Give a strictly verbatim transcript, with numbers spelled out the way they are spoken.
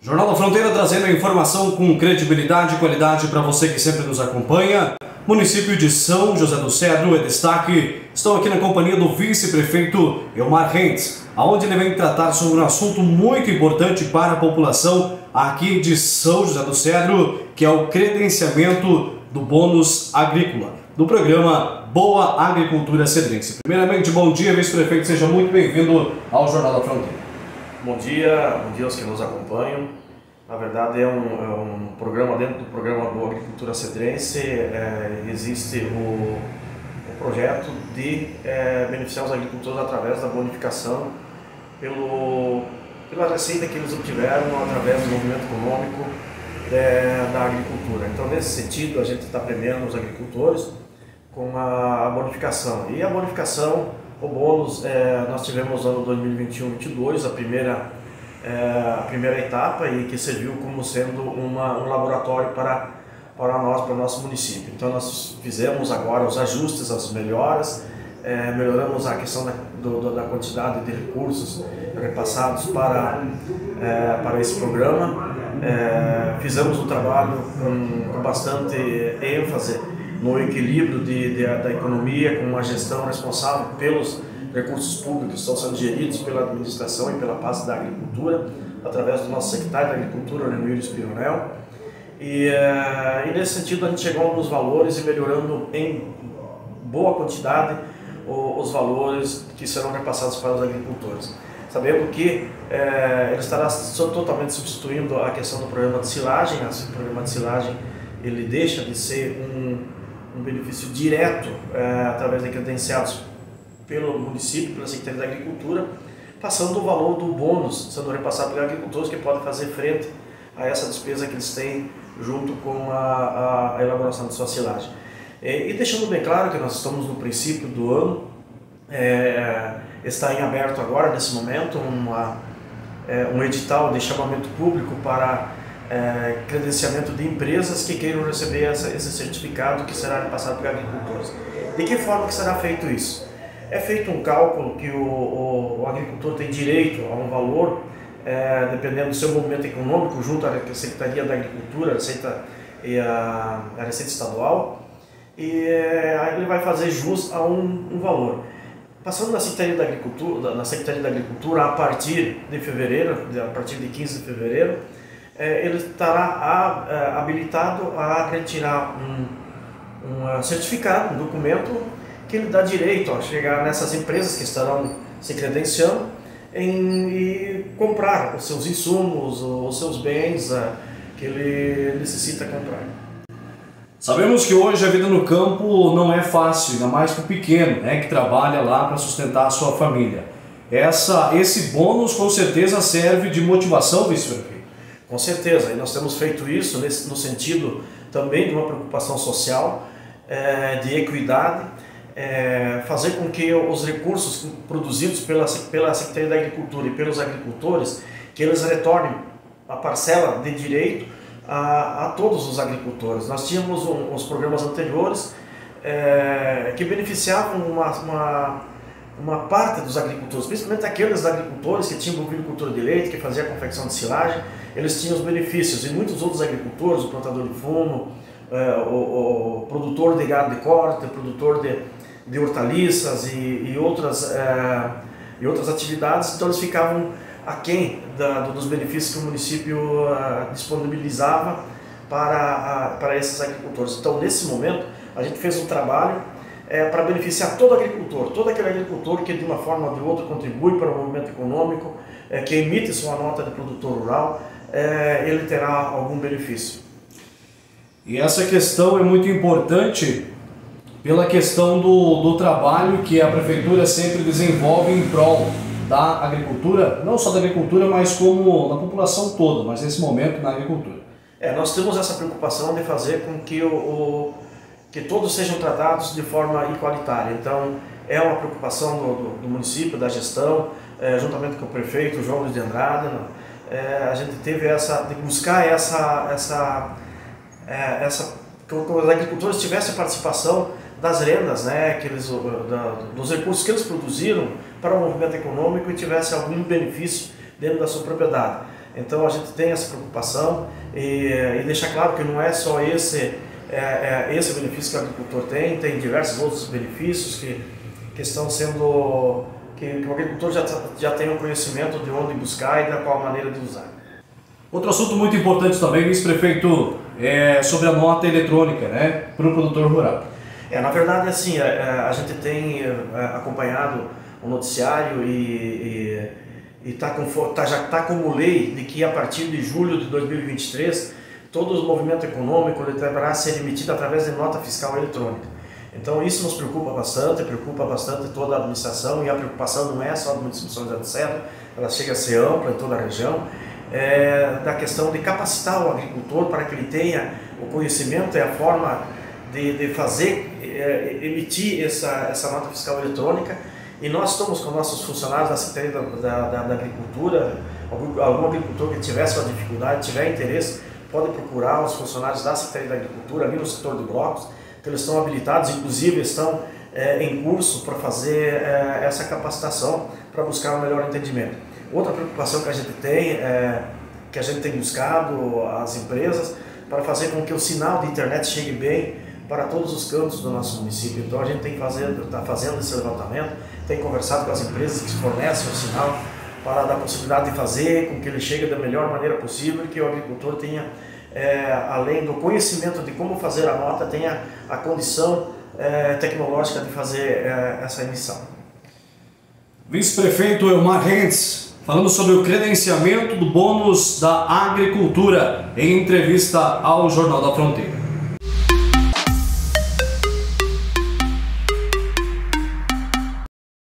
Jornal da Fronteira trazendo a informação com credibilidade e qualidade para você que sempre nos acompanha. Município de São José do Cedro é destaque. Estou aqui na companhia do vice-prefeito Elmar Rentes, onde ele vem tratar sobre um assunto muito importante para a população aqui de São José do Cedro, que é o credenciamento do bônus agrícola, do programa Boa Agricultura Cedrense. Primeiramente, bom dia, vice-prefeito, seja muito bem-vindo ao Jornal da Fronteira. Bom dia, bom dia aos que nos acompanham. Na verdade é um, é um programa dentro do programa Boa Agricultura Cedrense. É, existe o, o projeto de é, beneficiar os agricultores através da bonificação pelo, pela receita que eles obtiveram através do movimento econômico é, da agricultura. Então, nesse sentido, a gente está premiando os agricultores com a, a bonificação. E a bonificação, o bônus, é, nós tivemos no ano dois mil e vinte e um, vinte e dois, a primeira, é, a primeira etapa, e que serviu como sendo uma, um laboratório para, para nós, para o nosso município. Então nós fizemos agora os ajustes, as melhoras, é, melhoramos a questão da, do, da quantidade de recursos repassados para, é, para esse programa. É, fizemos um trabalho com, com bastante ênfase no equilíbrio de, de, da economia, com uma gestão responsável pelos recursos públicos que estão sendo geridos pela administração e pela pasta da agricultura, através do nosso secretário da Agricultura, Leonir Espironel. E, uh, e nesse sentido a gente chegou a alguns valores e melhorando em boa quantidade o, os valores que serão repassados para os agricultores. Sabendo que uh, ele estará totalmente substituindo a questão do programa de silagem. O programa de silagem ele deixa de ser um um benefício direto é, através de credenciados pelo município, pela Secretaria da Agricultura, passando o valor do bônus sendo repassado pelos agricultores que podem fazer frente a essa despesa que eles têm junto com a, a elaboração de sua silagem. E, e deixando bem claro que nós estamos no princípio do ano, é, está em aberto agora, nesse momento, uma, é, um edital de chamamento público para É, credenciamento de empresas que queiram receber essa, esse certificado que será repassado para agricultores. De que forma que será feito isso? É feito um cálculo que o, o, o agricultor tem direito a um valor, é, dependendo do seu movimento econômico, junto à Secretaria da Agricultura, a Receita, e a, a Receita Estadual, e é, aí ele vai fazer jus a um, um valor. Passando na Secretaria da Agricultura, na Secretaria da Agricultura a partir de fevereiro, a partir de quinze de fevereiro, ele estará habilitado a retirar um, um certificado, um documento que lhe dá direito a chegar nessas empresas que estarão se credenciando em, e comprar os seus insumos, os seus bens que ele necessita comprar. Sabemos que hoje a vida no campo não é fácil, ainda mais para o pequeno, né, que trabalha lá para sustentar a sua família. Essa, esse bônus com certeza serve de motivação, vice-prefeito. Com certeza, e nós temos feito isso nesse, no sentido também de uma preocupação social, é, de equidade, é, fazer com que os recursos produzidos pela, pela Secretaria da Agricultura e pelos agricultores, que eles retornem a parcela de direito a, a todos os agricultores. Nós tínhamos um, os programas anteriores é, que beneficiavam uma, uma, uma parte dos agricultores, principalmente aqueles agricultores que tinham bovinocultura de leite, que faziam a confecção de silagem. Eles tinham os benefícios, e muitos outros agricultores, o plantador de fumo, é, o, o produtor de gado de corte, o produtor de, de hortaliças e, e, outras, é, e outras atividades, então eles ficavam aquém da, dos benefícios que o município é, disponibilizava para, a, para esses agricultores. Então, nesse momento, a gente fez um trabalho é, para beneficiar todo agricultor, todo aquele agricultor que de uma forma ou de outra contribui para o movimento econômico, é, que emite sua nota de produtor rural, É, ele terá algum benefício. E essa questão é muito importante pela questão do, do trabalho que a Prefeitura sempre desenvolve em prol da agricultura, não só da agricultura, mas como da população toda, mas nesse momento na agricultura. É, nós temos essa preocupação de fazer com que, o, o, que todos sejam tratados de forma igualitária. Então, é uma preocupação do, do, do município, da gestão, é, juntamente com o prefeito João Luiz de Andrade. É, a gente teve essa, de buscar essa, essa, é, essa, que os agricultores tivessem participação das rendas, né, que eles, da, dos recursos que eles produziram para o movimento econômico e tivesse algum benefício dentro da sua propriedade. Então a gente tem essa preocupação e, e deixar claro que não é só esse, é, é, esse benefício que o agricultor tem, tem diversos outros benefícios que, que estão sendo, que, que o agricultor já, já tem um conhecimento de onde buscar e da qual maneira de usar. Outro assunto muito importante também, vice-prefeito, é sobre a nota eletrônica, né, para o produtor rural. É, na verdade, assim, a, a gente tem acompanhado o noticiário e, e, e tá com, tá, já está como lei de que a partir de julho de dois mil e vinte e três todo o movimento econômico ele deverá ser emitido através de nota fiscal eletrônica. Então isso nos preocupa bastante, preocupa bastante toda a administração, e a preocupação não é só do município de São José do Cedro, ela chega a ser ampla em toda a região, é, da questão de capacitar o agricultor para que ele tenha o conhecimento e a forma de, de fazer, é, emitir essa, essa nota fiscal eletrônica. E nós estamos com nossos funcionários da Secretaria da, da, da Agricultura. Algum agricultor que tiver sua dificuldade, tiver interesse, pode procurar os funcionários da Secretaria da Agricultura ali no setor de blocos, que eles estão habilitados, inclusive estão é, em curso para fazer é, essa capacitação, para buscar um melhor entendimento. Outra preocupação que a gente tem, é, que a gente tem buscado as empresas, para fazer com que o sinal de internet chegue bem para todos os cantos do nosso município. Então a gente tem que fazer, está fazendo esse levantamento, tem conversado com as empresas que fornecem o sinal para dar a possibilidade de fazer com que ele chegue da melhor maneira possível e que o agricultor tenha, é, além do conhecimento de como fazer a nota, tenha a condição é, tecnológica de fazer é, essa emissão. Vice-prefeito Elmar Rentz, falando sobre o credenciamento do bônus da agricultura em entrevista ao Jornal da Fronteira.